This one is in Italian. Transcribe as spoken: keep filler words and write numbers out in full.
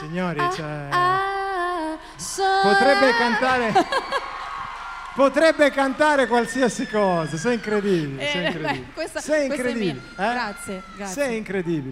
signori, cioè... ah, potrebbe cantare... Potrebbe cantare qualsiasi cosa, sei incredibile, sei Eh, incredibile. beh, questa- sei questa è incredibile. mia. eh? Grazie, grazie. Sei incredibile.